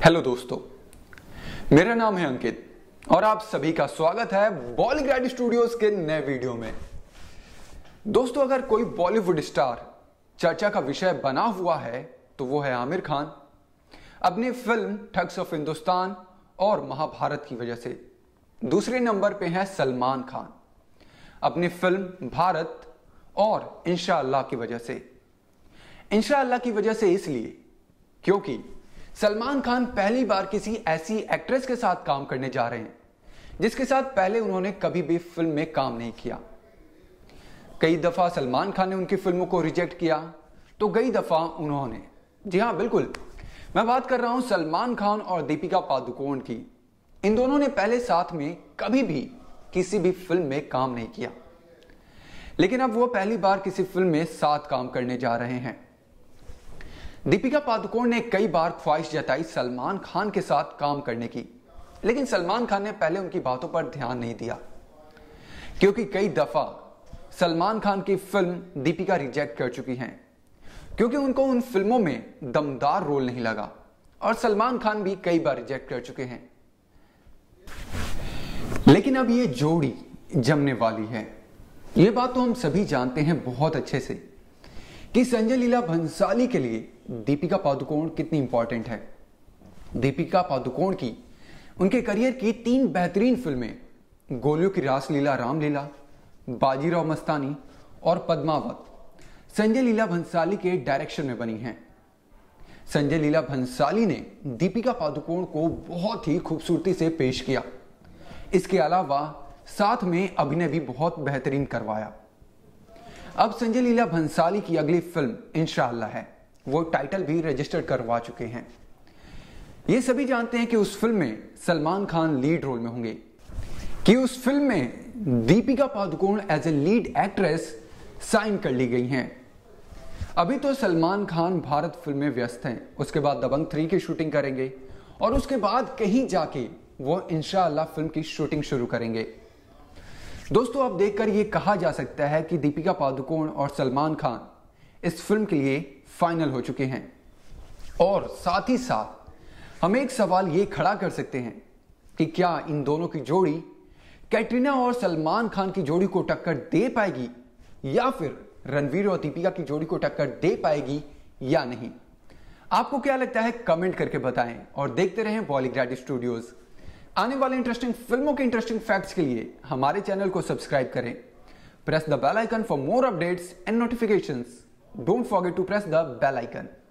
Hello दोस्तों, मेरा नाम है अंकित और आप सभी का स्वागत है बॉलीग्राड स्टूडियोज के नए वीडियो में। दोस्तों, अगर कोई बॉलीवुड स्टार चर्चा का विषय बना हुआ है तो वो है आमिर खान। अपनी फिल्म ठग्स ऑफ हिंदुस्तान और महाभारत की वजह से। दूसरे नंबर पे है सलमान खान, अपनी फिल्म भारत और इंशाअल्लाह की वजह से। इंशाअल्लाह की वजह से इसलिए क्योंकि सलमान खान पहली बार किसी ऐसी एक्ट्रेस के साथ काम करने जा रहे हैं जिसके साथ पहले उन्होंने कभी भी फिल्म में काम नहीं किया। कई दफा सलमान खान ने उनकी फिल्मों को रिजेक्ट किया तो कई दफा उन्होंने, जी हां बिल्कुल, मैं बात कर रहा हूं सलमान खान और दीपिका पादुकोण की। इन दोनों ने पहले साथ में कभी भी किसी भी फिल्म में काम नहीं किया, लेकिन अब वो पहली बार किसी फिल्म में साथ काम करने जा रहे हैं। दीपिका पादुकोण ने कई बार ख्वाहिश जताई सलमान खान के साथ काम करने की, लेकिन सलमान खान ने पहले उनकी बातों पर ध्यान नहीं दिया क्योंकि कई दफा सलमान खान की फिल्म दीपिका रिजेक्ट कर चुकी हैं क्योंकि उनको उन फिल्मों में दमदार रोल नहीं लगा, और सलमान खान भी कई बार रिजेक्ट कर चुके हैं। लेकिन अब ये जोड़ी जमने वाली है। ये बात तो हम सभी जानते हैं बहुत अच्छे से कि संजय लीला भंसाली के लिए दीपिका पादुकोण कितनी इंपॉर्टेंट है। दीपिका पादुकोण की उनके करियर की 3 बेहतरीन फिल्में गोलियों की रासलीला रामलीला, बाजीराव मस्तानी और पद्मावत संजय लीला भंसाली के डायरेक्शन में बनी हैं। संजय लीला भंसाली ने दीपिका पादुकोण को बहुत ही खूबसूरती से पेश किया। इसके अलावा साथ में अभिनय भी बहुत बेहतरीन करवाया। अब संजय लीला भंसाली की अगली फिल्म इंशाअल्लाह है, वो टाइटल भी रजिस्टर करवा चुके हैं। ये सभी जानते हैं कि उस फिल्म में सलमान खान लीड रोल में होंगे, कि उस फिल्म में Deepika Padukone as a lead actress sign कर ली गई हैं। अभी तो सलमान खान भारत फिल्म में व्यस्त हैं, उसके बाद दबंग 3 की शूटिंग करेंगे और उसके बाद कहीं जाके वो इंशाअल्लाह फिल्म की शूटिंग शुरू करेंगे। दोस्तों, अब देखकर यह कहा जा सकता है कि दीपिका पादुकोण और सलमान खान इस फिल्म के लिए फाइनल हो चुके हैं। और साथ ही साथ हम एक सवाल ये खड़ा कर सकते हैं कि क्या इन दोनों की जोड़ी कैटरीना और सलमान खान की जोड़ी को टक्कर दे पाएगी या फिर रणवीर और दीपिका की जोड़ी को टक्कर दे पाएगी या नहीं। आपको क्या लगता है कमेंट करके बताएं और देखते रहें बॉलीग्राड स्टूडियोज। आने वाले इंटरेस्टिंग फिल्मों के इंटरेस्टिंग फैक्ट्स के लिए हमारे चैनल को सब्सक्राइब करें। Press the bell icon for more updates and notifications. Don't forget to press the bell icon.